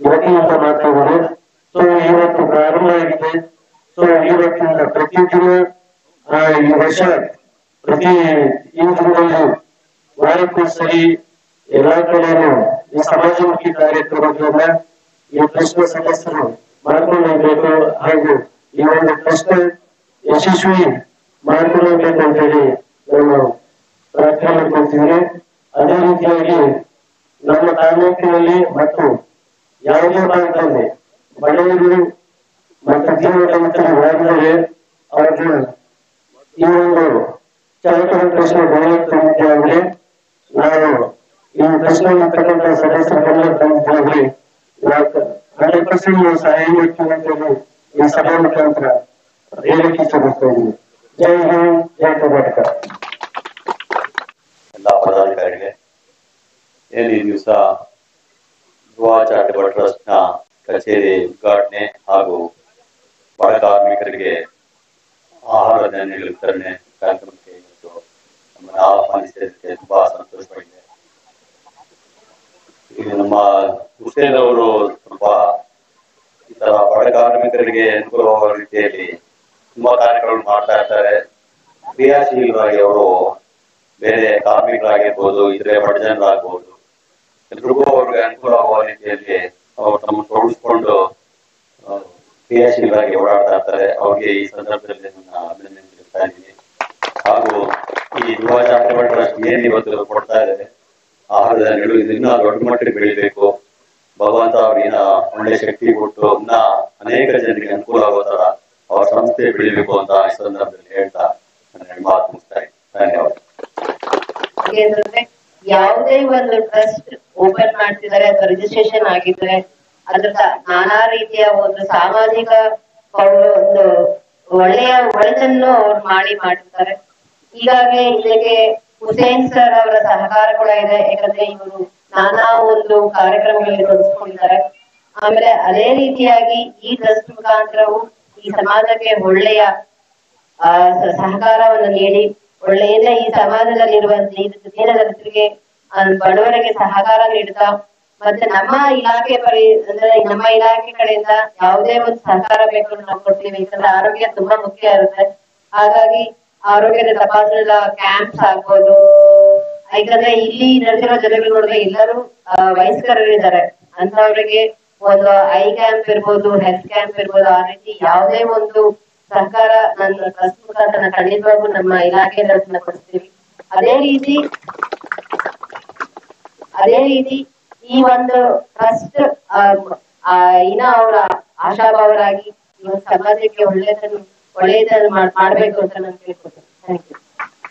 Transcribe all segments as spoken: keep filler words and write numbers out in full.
ವತಿಯಿಂದ ಮಾತಾಡಿದರು. ಸೊ ಇವತ್ತು ಪ್ರಾರಂಭ ಆಗಿದೆ. ಸೊ ಇವತ್ತಿಂದ ಪ್ರತಿದಿನ ಈ ವರ್ಷ ಪ್ರತಿ ಈ ದಿನದಲ್ಲಿ ವಾರಕ್ಕೊಂದ್ಸರಿ ಎಲ್ಲಾ ಕಡೆನೂ ಈ ಸಮಾಜಮುಖಿ ಕಾರ್ಯಕ್ರಮಗಳನ್ನ ಈ ಟ್ರಸ್ಟ್ ಸದಸ್ಯರು ಮಾಡ್ಕೊಂಡು ಹೋಗ್ಬೇಕು ಹಾಗೂ ಈ ಒಂದು ಟ್ರಸ್ಟ್ ಯಶಸ್ವಿ ಮಾಡ್ಕೊಂಡು ಹೋಗ್ಬೇಕು ಅಂತ ಹೇಳಿ ನಾವು ಪ್ರಾರ್ಥನೆ ಮಾಡ್ಕೊಳ್ತೀವಿ. ಅದೇ ರೀತಿಯಾಗಿ ನಮ್ಮ ತಾಲೂಕಿನಲ್ಲಿ ಮತ್ತು ಯಾವುದೇ ಭಾಗದಲ್ಲಿ ಬಡವರು ಮತ್ತು ಜೀವನದಲ್ಲಿ ಹೋಗಿದರೆ ಅವ್ರನ್ನ ಈ ಒಂದು ಚಾರಿಟಬಲ್ ಟ್ರಸ್ಟ್ ಬೆಳೆಯುತ್ತೆ. ನಾವು ಈ ಟ್ರಸ್ಟ್ ಇರ್ತಕ್ಕಂಥ ಸದಸ್ಯರೆಲ್ಲ ತಂದಿದ್ದಾಗಲಿ ಹಂಡ್ರೆಡ್ ಪರ್ಸೆಂಟ್ ನಾವು ಸಹಾಯ ಮಾಡ್ತೀವಿ ಅಂತ ಹೇಳಿ ಈ ಸಭೆ ಮುಖಾಂತರ ಹೇಳಕ್ಕೆ ಇಷ್ಟಪಡ್ತಾ ಇದ್ದೀವಿ. ಜೈ ಹಿಂದ್, ಜೈ ಕರ್ನಾಟಕ. ಎಲ್ಲ ಪದಾಧಿಕಾರಿಗೆ ಏನು ಈ ದಿವಸ ಯುವ ಚಾರಿಟಬಲ್ ಟ್ರಸ್ಟ್ ನ ಕಚೇರಿ ಉದ್ಘಾಟನೆ ಹಾಗೂ ಬಡ ಕಾರ್ಮಿಕರಿಗೆ ಆಹಾರ ಧಾನ್ಯಗಳ ವಿತರಣೆ ಕಾರ್ಯಕ್ರಮಕ್ಕೆ ಇವತ್ತು ನಮ್ಮನ್ನು ಆಹ್ವಾನಿಸಿದ್ದಕ್ಕೆ ತುಂಬಾ ಸಂತೋಷವಾಗಿದೆ. ಈಗ ನಮ್ಮ ಹುಸೇನ್ ಅವರು ತುಂಬಾ ಈ ತರ ಬಡ ಕಾರ್ಮಿಕರಿಗೆ ಅನುಕೂಲವಾಗುವ ರೀತಿಯಲ್ಲಿ ತುಂಬಾ ಕಾರ್ಯಕ್ರಮ ಮಾಡ್ತಾ ಇರ್ತಾರೆ. ಕ್ರಿಯಾಶೀಲರಾಗಿ ಅವರು ಬೇರೆ ಕಾರ್ಮಿಕರಾಗಿರ್ಬೋದು, ಇದ್ರೆ ಬಡ ಜನರಾಗ್ಬೋದು, ಎಲ್ರಿಗೂ ಅವ್ರಿಗೆ ಅನುಕೂಲ ಆಗುವ ರೀತಿಯಲ್ಲಿ ಅವರು ತಮ್ಮ ತೊಡಗಿಸ್ಕೊಂಡು ಕ್ರಿಯಾಶೀಲರಾಗಿ ಓಡಾಡ್ತಾ ಇರ್ತಾರೆ. ಅವ್ರಿಗೆ ಈ ಸಂದರ್ಭದಲ್ಲಿ ನನ್ನ ಅಭಿನಂದನೆ ತಿಳಿಸ್ತಾ ಇದ್ದೀನಿ. ಹಾಗೂ ಈ ಯುವ ಚಾರಿಟಬಲ್ ಟ್ರಸ್ಟ್ ಏನ್ ಇವತ್ತು ಕೊಡ್ತಾ ಇದ್ದಾರೆ ಆಹಾರ ಧಾನ್ಯಗಳು ಇದನ್ನ ದೊಡ್ಡ ಮಟ್ಟಿಗೆ ಬೆಳಿಬೇಕು. ಭಗವಂತ ಅವ್ರಿಗಿನ ಒಳ್ಳೆ ಶಕ್ತಿ ಕೊಟ್ಟು ಇನ್ನ ಅನೇಕ ಜನರಿಗೆ ಅನುಕೂಲ ಆಗೋ ತರ ಅವ್ರ ಸಂಸ್ಥೆ ಬೆಳಿಬೇಕು ಅಂತ ಈ ಸಂದರ್ಭದಲ್ಲಿ ಹೇಳ್ತಾ ನನ್ನ ಮಾತು ಮುಗಿಸ್ತಾ ಇದ್ದೀನಿ. ಧನ್ಯವಾದ. ಯಾವುದೇ ಒಂದು ಟ್ರಸ್ಟ್ ಓಪನ್ ಮಾಡ್ತಿದ್ದಾರೆ ಅಥವಾ ರಿಜಿಸ್ಟ್ರೇಷನ್ ಆಗಿದ್ರೆ ಅದ್ರ ನಾನಾ ರೀತಿಯ ಒಂದು ಸಾಮಾಜಿಕ ಒಂದು ಒಳ್ಳೆಯ ಒಳ್ಳೆದನ್ನು ಅವ್ರು ಮಾಡಿ ಮಾಡಿರ್ತಾರೆ. ಹೀಗಾಗಿ ಇದಕ್ಕೆ ಹುಸೇನ್ ಸರ್ ಅವರ ಸಹಕಾರ ಕೂಡ ಇದೆ. ಯಾಕಂದ್ರೆ ಇವರು ನಾನಾ ಒಂದು ಕಾರ್ಯಕ್ರಮಗಳಲ್ಲಿ ತೊಡಗಿಸ್ಕೊಂಡಿದ್ದಾರೆ. ಆಮೇಲೆ ಅದೇ ರೀತಿಯಾಗಿ ಈ ಟ್ರಸ್ಟ್ ಮುಖಾಂತರವು ಈ ಸಮಾಜಕ್ಕೆ ಒಳ್ಳೆಯ ಆ ಸಹಕಾರವನ್ನು ನೀಡಿ ಒಳ್ಳೆಯ ಈ ಸಮಾಜದಲ್ಲಿರುವ ದೀನದಲಿತರಿಗೆ ಬಡವರಿಗೆ ಸಹಕಾರ ನೀಡುತ್ತಾ ಮತ್ತೆ ನಮ್ಮ ಇಲಾಖೆ ಪರಿ ಅಂದ್ರೆ ನಮ್ಮ ಇಲಾಖೆ ಕಡೆಯಿಂದ ಯಾವುದೇ ಒಂದು ಸಹಕಾರ ಬೇಕು ನಾವು ಕೊಡ್ತೀವಿ. ಯಾಕಂದ್ರೆ ಆರೋಗ್ಯ ತುಂಬಾ ಮುಖ್ಯ ಇರುತ್ತೆ. ಹಾಗಾಗಿ ಆರೋಗ್ಯದ ತಪಾಸಣಾ ಕ್ಯಾಂಪ್ಸ್ ಆಗ್ಬೋದು. ಯಾಕಂದ್ರೆ ಇಲ್ಲಿ ನಡೆದಿರೋ ಜನಗಳು ನೋಡಿದ್ರೆ ಎಲ್ಲರೂ ವಯಸ್ಕರಿದ್ದಾರೆ. ಅಂತವರಿಗೆ ಒಂದು ಐ ಕ್ಯಾಂಪ್ ಇರ್ಬೋದು, ಹೆಲ್ತ್ ಕ್ಯಾಂಪ್ ಇರ್ಬೋದು, ಆ ರೀತಿ ಯಾವುದೇ ಒಂದು ಸಹಕಾರ ನನ್ನ ಟ್ರಸ್ಟ್ ಮುಖಾಂತರ ಖಂಡಿತವಾಗೂ ನಮ್ಮ ಇಲಾಖೆಯಿಂದ ಕೊಡ್ತೀವಿ. ಅದೇ ರೀತಿ ಅದೇ ರೀತಿ ಈ ಒಂದು ಟ್ರಸ್ಟ್ ಇನ್ನ ಅವರ ಆಶಾಭಾವರಾಗಿ ಈ ಒಂದು ಸಮಾಜಕ್ಕೆ ಒಳ್ಳೆಯದನ್ನು ಒಳ್ಳೆಯದನ್ನು ಮಾಡ್ಬೇಕು ಅಂತ ನಾನು ಕೇಳ್ಕೊತೀನಿ. Thank you.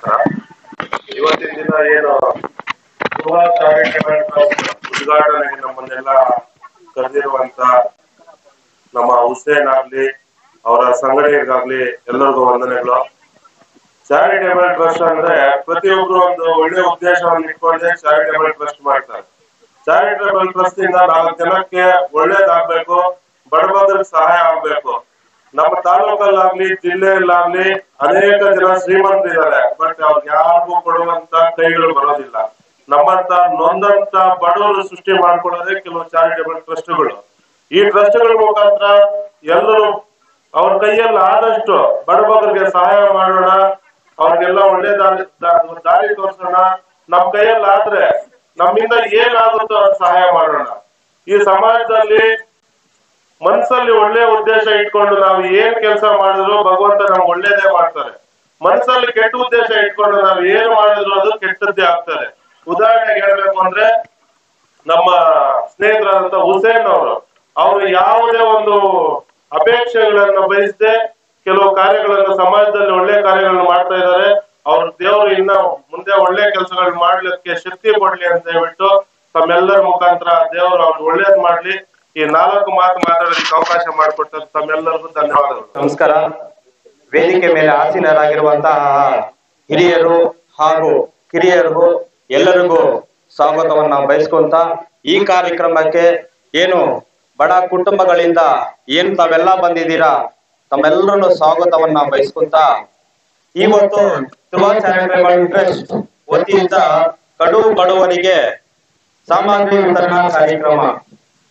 ಇವತ್ತಿನ ದಿನ ಏನು ಯುವ ಚಾರಿಟಬಲ್ ಟ್ರಸ್ಟ್ ಉದ್ಘಾಟನೆಗೆ ನಮ್ಮನ್ನೆಲ್ಲ ಕರೆದಿರುವಂತ ನಮ್ಮ ಹುಸೇನ್ ಆಗ್ಲಿ ಅವರ ಸಂಘಟನೆಗಾಗ್ಲಿ ಎಲ್ಲರಿಗೂ ವಂದನೆಗಳು. ಚಾರಿಟೇಬಲ್ ಟ್ರಸ್ಟ್ ಅಂದ್ರೆ ಪ್ರತಿಯೊಬ್ರು ಒಂದು ಒಳ್ಳೆ ಉದ್ದೇಶವನ್ನು ಇಟ್ಕೊಂಡೆ ಚಾರಿಟೇಬಲ್ ಟ್ರಸ್ಟ್ ಮಾಡ್ತಾರೆ. ಚಾರಿಟೇಬಲ್ ಟ್ರಸ್ಟ್ ಇಂದ ನಾಲ್ಕು ಜನಕ್ಕೆ ಒಳ್ಳೇದಾಗ್ಬೇಕು, ಬಡಬಗ್ಗರಿಗೆ ಸಹಾಯ ಆಗ್ಬೇಕು. ನಮ್ಮ ತಾಲೂಕಲ್ಲಾಗ್ಲಿ ಜಿಲ್ಲೆಯಲ್ಲಾಗ್ಲಿ ಅನೇಕ ಜನ ಶ್ರೀಮಂತರಿದ್ದಾರೆ, ಬಟ್ ಅವ್ರಿಗೆ ಯಾರಿಗೂ ಕೊಡುವಂತ ಕೈಗಳು ಬರೋದಿಲ್ಲ. ನಮ್ಮಂತ ನೊಂದಂತ ಬಡವರು ಸೃಷ್ಟಿ ಮಾಡ್ಕೊಳ್ಳೋದೇ ಕೆಲವು ಚಾರಿಟೇಬಲ್ ಟ್ರಸ್ಟ್ಗಳು. ಈ ಟ್ರಸ್ಟ್ಗಳ ಮುಖಾಂತರ ಎಲ್ಲರೂ ಅವ್ರ ಕೈಯಲ್ಲಿ ಆದಷ್ಟು ಬಡಬಗ್ಗರಿಗೆ ಸಹಾಯ ಮಾಡೋಣ, ಅವ್ರಿಗೆಲ್ಲ ಒಳ್ಳೆ ದಾರಿ ದಾರಿ ತೋರಿಸೋಣ. ನಮ್ ಕೈಯಲ್ಲಿ ಆದ್ರೆ ನಮ್ಮಿಂದ ಏನಾಗುತ್ತೋ ಅವ್ರ ಸಹಾಯ ಮಾಡೋಣ. ಈ ಸಮಾಜದಲ್ಲಿ ಮನ್ಸಲ್ಲಿ ಒಳ್ಳೆ ಉದ್ದೇಶ ಇಟ್ಕೊಂಡು ನಾವು ಏನ್ ಕೆಲಸ ಮಾಡಿದ್ರು ಭಗವಂತ ನಮ್ಗೆ ಒಳ್ಳೇದೇ ಮಾಡ್ತಾರೆ. ಮನ್ಸಲ್ಲಿ ಕೆಟ್ಟ ಉದ್ದೇಶ ಇಟ್ಕೊಂಡು ನಾವ್ ಏನ್ ಮಾಡಿದ್ರು ಅದು ಕೆಟ್ಟದ್ದೇ ಆಗ್ತಾರೆ. ಉದಾಹರಣೆಗೆ ಹೇಳ್ಬೇಕು ಅಂದ್ರೆ ನಮ್ಮ ಸ್ನೇಹಿತರಾದಂತ ಹುಸೇನ್ ಅವರು ಅವರು ಯಾವುದೇ ಒಂದು ಅಪೇಕ್ಷೆಗಳನ್ನ ಬಯಸದೆ ಕೆಲವು ಕಾರ್ಯಗಳನ್ನು ಸಮಾಜದಲ್ಲಿ ಒಳ್ಳೆ ಕಾರ್ಯಗಳನ್ನು ಮಾಡ್ತಾ ಇದ್ದಾರೆ. ಅವ್ರ ದೇವರು ಇನ್ನ ಮುಂದೆ ಒಳ್ಳೆ ಕೆಲಸಗಳನ್ನ ಮಾಡ್ಲಿಕ್ಕೆ ಶಕ್ತಿ ಕೊಡ್ಲಿ ಅಂತ ಹೇಳ್ಬಿಟ್ಟು ತಮ್ಮೆಲ್ಲರ ಮುಖಾಂತರ ದೇವರು ಅವ್ರು ಒಳ್ಳೇದ್ ಮಾಡ್ಲಿ. ಈ ನಾಲ್ಕು ಮಾತು ಮಾತಾಡೋದಕ್ಕೆ ಅವಕಾಶ ಮಾಡಿಕೊಟ್ಟ ತಮ್ಮೆಲ್ಲರಿಗೂ ಧನ್ಯವಾದಗಳು. ನಮಸ್ಕಾರ. ವೇದಿಕೆ ಮೇಲೆ ಆಸೀನರಾಗಿರುವಂತಹ ಹಿರಿಯರು ಹಾಗೂ ಕಿರಿಯರಿಗೂ ಎಲ್ಲರಿಗೂ ಸ್ವಾಗತವನ್ನ ಬಯಸ್ಕೊಂತ ಈ ಕಾರ್ಯಕ್ರಮಕ್ಕೆ ಏನು ಬಡ ಕುಟುಂಬಗಳಿಂದ ಏನ್ ತಾವೆಲ್ಲ ಬಂದಿದ್ದೀರಾ ತಮ್ಮೆಲ್ಲರನ್ನು ಸ್ವಾಗತವನ್ನ ಬಯಸ್ಕೊಂತ ಇವತ್ತು ಯುವ ಚಾರಿಟಬಲ್ ಟ್ರಸ್ಟ್ ವತಿಯಿಂದ ಕಡು ಬಡವರಿಗೆ ಸಾಮಗ್ರಿ ವಿತರಣಾ ಕಾರ್ಯಕ್ರಮ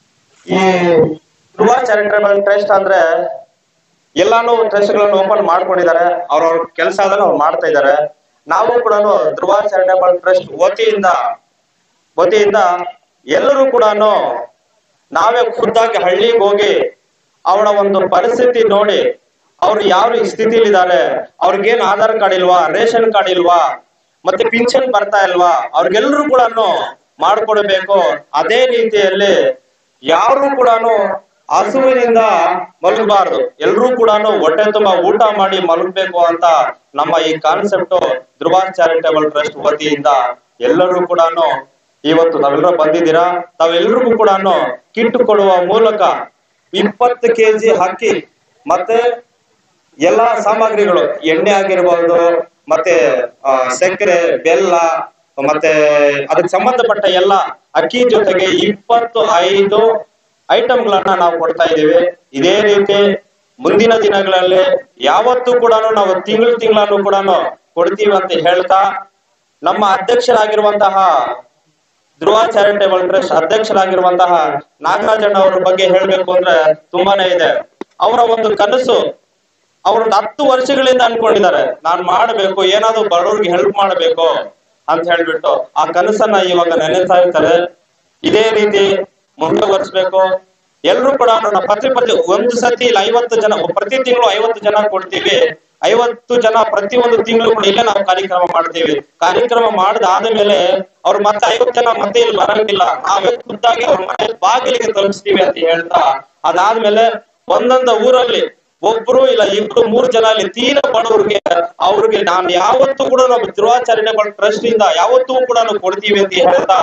ಈ ಧ್ರುವ ಚಾರಿಟೇಬಲ್ ಟ್ರಸ್ಟ್ ಅಂದ್ರೆ ಎಲ್ಲಾನು ಟ್ರಸ್ಟ್ ಗಳನ್ನು ಓಪನ್ ಮಾಡ್ಕೊಂಡಿದ್ದಾರೆ, ಅವ್ರವ್ರ ಕೆಲಸ ಅದನ್ನ ಅವ್ರು ಮಾಡ್ತಾ ಇದ್ದಾರೆ. ನಾವು ಕೂಡ ಧ್ರುವ ಚಾರಿಟೇಬಲ್ ಟ್ರಸ್ಟ್ ವತಿಯಿಂದ ವತಿಯಿಂದ ಎಲ್ಲರೂ ಕೂಡ ನಾವೇ ಖುದ್ದಾಗಿ ಹಳ್ಳಿಗೆ ಹೋಗಿ ಅವರ ಒಂದು ಪರಿಸ್ಥಿತಿ ನೋಡಿ ಅವ್ರು ಯಾವ ಸ್ಥಿತಿಲಿ ಇದ್ದಾರೆ, ಅವ್ರಿಗೇನ್ ಆಧಾರ್ ಕಾರ್ಡ್ ಇಲ್ವಾ, ರೇಷನ್ ಕಾರ್ಡ್ ಇಲ್ವಾ, ಮತ್ತೆ ಪಿಂಚನ್ ಬರ್ತಾ ಇಲ್ವಾ, ಅವ್ರಿಗೆಲ್ಲರೂ ಕೂಡ ಮಾಡ್ಕೊಡ್ಬೇಕು. ಅದೇ ರೀತಿಯಲ್ಲಿ ಯಾರು ಕೂಡ ಹಸುವಿನಿಂದ ಮಲಗಬಾರ್ದು, ಎಲ್ರೂ ಕೂಡ ಹೊಟ್ಟೆ ತುಂಬಾ ಊಟ ಮಾಡಿ ಮಲಗಬೇಕು ಅಂತ ನಮ್ಮ ಈ ಕಾನ್ಸೆಪ್ಟ್ ಧ್ರುವ ಚಾರಿಟೇಬಲ್ ಟ್ರಸ್ಟ್ ವತಿಯಿಂದ ಎಲ್ಲರೂ ಕೂಡ ಇವತ್ತು ನಾವೆಲ್ಲರೂ ಬಂದಿದ್ದೀರಾ. ತಾವೆಲ್ಲರಿಗೂ ಕೂಡ ಕಿಟ್ ಕೊಡುವ ಮೂಲಕ ಇಪ್ಪತ್ತು ಕೆಜಿ ಅಕ್ಕಿ ಮತ್ತೆ ಎಲ್ಲಾ ಸಾಮಗ್ರಿಗಳು, ಎಣ್ಣೆ ಆಗಿರ್ಬೋದು, ಮತ್ತೆ ಸಕ್ಕರೆ, ಬೆಲ್ಲ, ಮತ್ತೆ ಅದಕ್ಕೆ ಸಂಬಂಧಪಟ್ಟ ಎಲ್ಲ ಅಕ್ಕಿ ಜೊತೆಗೆ ಇಪ್ಪತ್ತು ಐದು ಐಟಮ್ಗಳನ್ನ ನಾವು ಕೊಡ್ತಾ ಇದ್ದೀವಿ. ಇದೇ ರೀತಿ ಮುಂದಿನ ದಿನಗಳಲ್ಲಿ ಯಾವತ್ತೂ ಕೂಡ ನಾವು ತಿಂಗಳು ತಿಂಗಳನ್ನು ಕೂಡ ಕೊಡ್ತೀವಿ ಅಂತ ಹೇಳ್ತಾ, ನಮ್ಮ ಅಧ್ಯಕ್ಷರಾಗಿರುವಂತಹ ಧ್ರುವ ಚಾರಿಟೇಬಲ್ ಟ್ರಸ್ಟ್ ಅಧ್ಯಕ್ಷರಾಗಿರುವಂತಹ ನಾಗರಾಜಣ್ಣ ಅವರ ಬಗ್ಗೆ ಹೇಳ್ಬೇಕು ಅಂದ್ರೆ ತುಂಬಾನೇ ಇದೆ. ಅವರ ಒಂದು ಕನಸು ಅವ್ರದ್ದು ಹತ್ತು ವರ್ಷಗಳಿಂದ ಅನ್ಕೊಂಡಿದ್ದಾರೆ, ನಾನ್ ಮಾಡ್ಬೇಕು, ಏನಾದ್ರು ಬಡವ್ರಿಗೆ ಹೆಲ್ಪ್ ಮಾಡ್ಬೇಕು ಅಂತ ಹೇಳ್ಬಿಟ್ಟು ಆ ಕನಸನ್ನ ಇವಾಗ ನೆನೆಸ್ತಾ ಇರ್ತಾರೆ. ಇದೇ ರೀತಿ ಮುಂದುವರಿಸ್ಬೇಕು. ಎಲ್ರು ಕೂಡ ಪ್ರತಿ ಪ್ರತಿ ಒಂದು ಸತಿ ಇಲ್ಲ ಐವತ್ತು ಜನ, ಪ್ರತಿ ತಿಂಗಳು ಐವತ್ತು ಜನ ಕೊಡ್ತೀವಿ. ಐವತ್ತು ಜನ ಪ್ರತಿ ಒಂದು ತಿಂಗಳು ಕೂಡ ಇಲ್ಲೇ ನಾವು ಕಾರ್ಯಕ್ರಮ ಮಾಡ್ತೀವಿ. ಕಾರ್ಯಕ್ರಮ ಮಾಡದಾದ ಮೇಲೆ ಅವ್ರು ಮತ್ತೆ ಐವತ್ತು ಜನ ಮತ್ತೆ ಇಲ್ಲಿ ಬರಂಗಿಲ್ಲ, ನಾವೇ ಖುದ್ದಾಗಿ ಅವ್ರ ಮನೆ ಬಾಗಿಲಿಗೆ ತಲುಪಿಸ್ತೀವಿ ಅಂತ ಹೇಳ್ತಾ, ಅದಾದ್ಮೇಲೆ ಒಂದೊಂದು ಊರಲ್ಲಿ ಒಬ್ರು ಇಲ್ಲ ಇಬ್ರು ಮೂರು ಜನ ಅಲ್ಲಿ ತೀರಾ ಬಡವ್ರಿಗೆ ಅವ್ರಿಗೆ ನಾನು ಯಾವತ್ತೂ ಕೂಡ ನಾವು ಧ್ರುವ ಚಾರಿಟೇಬಲ್ ಟ್ರಸ್ಟ್ ಇಂದ ಯಾವತ್ತೂ ಕೂಡ ನಾವು ಕೊಡ್ತೀವಿ ಅಂತ ಹೇಳ್ತಾ,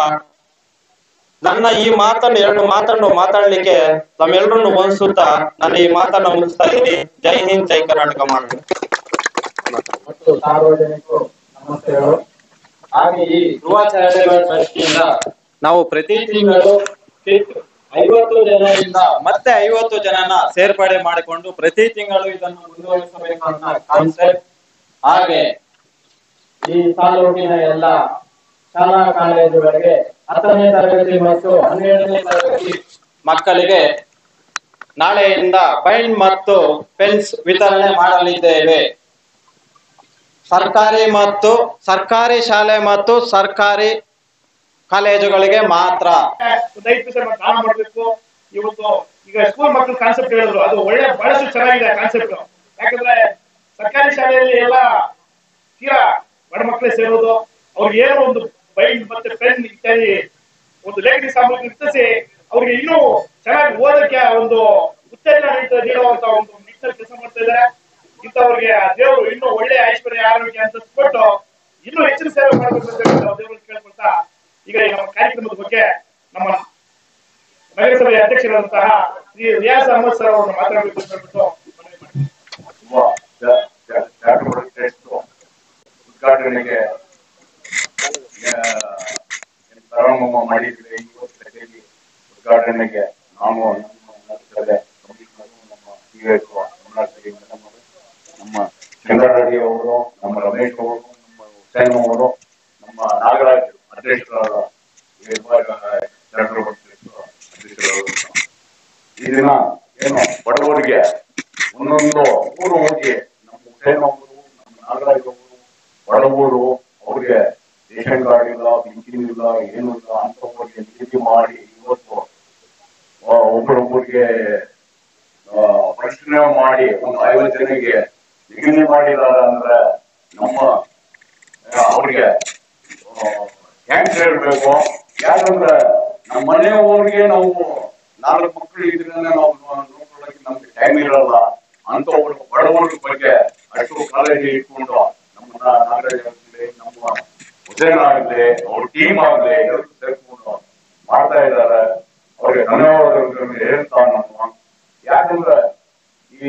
ನನ್ನ ಈ ಮಾತನ್ನು ಎರಡು ಮಾತನ್ನು ಮಾತಾಡ್ಲಿಕ್ಕೆ ತಮ್ಮೆಲ್ಲರನ್ನು ವಂದಿಸುತ್ತಾ ನನ್ನ ಈ ಮಾತನ್ನ ಮುಗಿಸ್ತಾ ಇದ್ದೀನಿ. ಜೈ ಹಿಂದ್, ಜೈ ಕರ್ನಾಟಕ ಮಾಡಿ ಮತ್ತು ಸಾರ್ವಜನಿಕರು ನಮಸ್ತೆಗಳು. ಹಾಗೆ ಈ ಧ್ರುವ ಚಾರಿಟೇಬಲ್ ಟ್ರಸ್ಟ್ ಇಂದ ನಾವು ಪ್ರತಿ ತಿಂಗಳು ಐವತ್ತು ಜನರಿಂದ ಮತ್ತೆ ಐವತ್ತು ಜನನ ಸೇರ್ಪಡೆ ಮಾಡಿಕೊಂಡು ಪ್ರತಿ ತಿಂಗಳು ಇದನ್ನು ಮುಂದುವರಿಸಬೇಕು ಅನ್ನೋ ಕಾನ್ಸೆಪ್ಟ್. ಹಾಗೆ ಈ ತಾಲೂಕಿನ ಎಲ್ಲ ಶಾಲಾ ಕಾಲೇಜುಗಳಿಗೆ ಹತ್ತನೇ ತರಗತಿ ಮತ್ತು ಹನ್ನೆರಡನೇ ತರಗತಿ ಮಕ್ಕಳಿಗೆ ನಾಳೆಯಿಂದ ಪೈನ್ ಮತ್ತು ಪೆನ್ಸ್ ವಿತರಣೆ ಮಾಡಲಿದ್ದೇವೆ. ಸರ್ಕಾರಿ ಮತ್ತು ಸರ್ಕಾರಿ ಶಾಲೆ ಮತ್ತು ಸರ್ಕಾರಿ ಕಾಲೇಜುಗಳಿಗೆ ಮಾತ್ರ. ದಾನ ಮಾಡಬೇಕು. ಇವತ್ತು ಈಗ ಸ್ಕೂಲ್ ಮಕ್ಕಳು ಕಾನ್ಸೆಪ್ಟ್ ಹೇಳಿದ್ರು, ಅದು ಒಳ್ಳೆ ಬಹಳಷ್ಟು ಚೆನ್ನಾಗಿದೆ ಕಾನ್ಸೆಪ್ಟ್. ಯಾಕಂದ್ರೆ ಸರ್ಕಾರಿ ಶಾಲೆಯಲ್ಲಿ ಎಲ್ಲ ತೀರಾ ಬಡ ಮಕ್ಕಳೇ ಸೇರೋದು, ಅವ್ರಿಗೆ ಏನೋ ಒಂದು ಬೈಂಡ್ ಮತ್ತೆ ಪೆನ್ ಇತ್ಯಾದಿ ಒಂದು ಲೇಖನಿ ಸಾಮಗ್ರಿ ಇರ್ತಿಸಿ ಅವ್ರಿಗೆ ಇನ್ನೂ ಚೆನ್ನಾಗಿ ಓದಕ್ಕೆ ಒಂದು ಉತ್ತೇಜನ ನೀಡುವಂತ ಒಂದು ನಿಟ್ಟಿನಲ್ಲಿ ಕೆಲಸ ಮಾಡ್ತಾ ಇದ್ದಾರೆ. ಇಂಥವ್ರಿಗೆ ದೇವರು ಇನ್ನೂ ಒಳ್ಳೆ ಐಶ್ವರ್ಯ ಆರೋಗ್ಯ ಅಂತ ಕೊಟ್ಟು ಇನ್ನೂ ಹೆಚ್ಚಿನ ಸೇವೆ ಮಾಡಬೇಕು ಅಂತ ದೇವರಿಗೆ ಕೇಳ್ಕೊಳ್ತಾ, ಈಗ ನಮ್ಮ ಕಾರ್ಯಕ್ರಮದ ಬಗ್ಗೆ ನಮ್ಮ ನಗರಸಭೆಯ ಅಧ್ಯಕ್ಷರಾದಂತಹ ಶ್ರೀ ರಿಯಾಜ್ ಅಹಮದ್ ಸರ್ ಅವರನ್ನು ಮಾತಾಡಬೇಕು ಅಂತ ಹೇಳ್ಬಿಟ್ಟು ಉದ್ಘಾಟನೆಗೆ ಪ್ರಾರಂಭ ಮಾಡಿದ್ರೆ ಇವತ್ತು ಉದ್ಘಾಟನೆಗೆ ನಾವು ನಮ್ಮ ಚಂದ್ರಾರೆಡ್ಡಿ ಅವರು, ನಮ್ಮ ರಮೇಶ್ ಅವರು, ನಮ್ಮ ಹುಸೇನ್ ಅವರು, ನಮ್ಮ ನಾಗರಾಜ್ ಅಧ್ಯಕ್ಷರಾದ ಈ ದಿನ ಏನು ಬಡವರಿಗೆ ಒಂದೊಂದು ಊರು ಹೋಗಿ ನಮ್ಮ ಹುಸೇನ್ ಅವರು, ನಮ್ಮ ನಾಗರಾಜ್ ಅವರು ಬಡವರು ಅವ್ರಿಗೆ ರೇಷನ್ ಕಾರ್ಡ್ ಇಲ್ಲ, ಪಿಂಚಣಿ ಇಲ್ಲ, ಏನು ಇಲ್ಲ ಅಂತವರಿಗೆ ನಿಗದಿ ಮಾಡಿ ಇವತ್ತು ಒಬ್ಬರೊಬ್ಬರಿಗೆ ಪ್ರಶ್ನೆ ಮಾಡಿ ಒಂದು ಐವತ್ತು ಜನಕ್ಕೆ ನಿಗದಿ ಮಾಡಿದಾರ ಅಂದ್ರೆ ನಮ್ಮ ಅವ್ರಿಗೆ ಹೆಂಗ್ ಹೇಳ್ಬೇಕು. ಯಾಕಂದ್ರೆ ನಮ್ಮ ಮನೆಯವ್ರಿಗೆ ನಾವು ನಾಲ್ಕು ಮಕ್ಕಳು ಇದ್ರೆ ನಾವು ನೋಡ್ಕೊಳ್ಳೋಕೆ ನಮ್ಗೆ ಟೈಮ್ ಇರಲ್ಲ. ಅಂತವ್ರ ಬಡವರ ಬಗ್ಗೆ ಅಷ್ಟು ಕಾಳಜಿ ಇಟ್ಕೊಂಡು ನಮ್ಮ ನಾಗರಾಜ್ ಆಗಲಿ, ನಮ್ಮ ಹುಸೇನ್ ಆಗಲಿ, ಅವ್ರ ಟೀಮ್ ಆಗಲಿ ಎಲ್ಲರೂ ಸೇರ್ಕೊಂಡು ಮಾಡ್ತಾ ಇದ್ದಾರೆ. ಅವ್ರಿಗೆ ಧನ್ಯವಾದಗಳು ಹೇಳ್ತಾ ನಮ್ಮ. ಯಾಕಂದ್ರೆ ಈ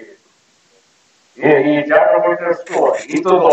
ಈ ಚಾರಿಟೇಬಲ್ ಟ್ರಸ್ಟ್ ಇಂಥದ್ದು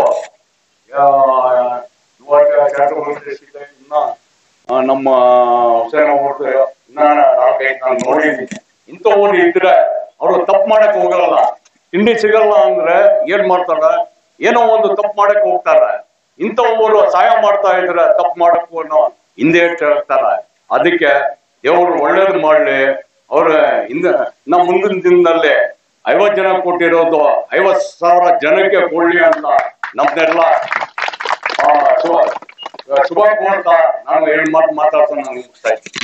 ಇವಾಗ ಚಾರಿಟೇಬಲ್ ಟ್ರಸ್ಟ್ ಇದೆ. ಇನ್ನ ನಮ್ಮ ಹುಸೇನ್ ಅವ್ರದ್ದು ಇನ್ನ ನಾಲ್ಕೈದು ನಾನು ನೋಡಿದ್ದೀನಿ. ಇಂಥವ್ರು ಇದ್ರೆ ಅವ್ರು ತಪ್ಪು ಮಾಡಕ್ ಹೋಗಲ್ಲ. ತಿಂಡಿ ಸಿಗಲ್ಲ ಅಂದ್ರೆ ಏನ್ ಮಾಡ್ತಾರ, ಏನೋ ಒಂದು ತಪ್ಪು ಮಾಡಕ್ ಹೋಗ್ತಾರ. ಇಂಥವ್ರು ಸಹಾಯ ಮಾಡ್ತಾ ಇದ್ರೆ ತಪ್ಪು ಮಾಡಕ್ಕೂ ಹಿಂದೆ ಹೇಳ್ತಾರ. ಅದಕ್ಕೆ ದೇವರು ಒಳ್ಳೇದು ಮಾಡ್ಲಿ, ಅವ್ರ ಹಿಂದ ನಮ್ಮ ಮುಂದಿನ ದಿನದಲ್ಲಿ ಐವತ್ ಜನ ಕೊಟ್ಟಿರೋದು ಐವತ್ ಸಾವಿರ ಜನಕ್ಕೆ ಕೊಡ್ಲಿ ಅಂತ ನಮ್ದೆಲ್ಲ ಶುಭ ಶುಭ ಕೋರ್ತಾ ನಾನು ಏನ್ ಮಾತು ಮಾತಾಡ್ತಾ ನಾನು ಮುಗಿಸ್ತಾ ಇದ್ದೀನಿ.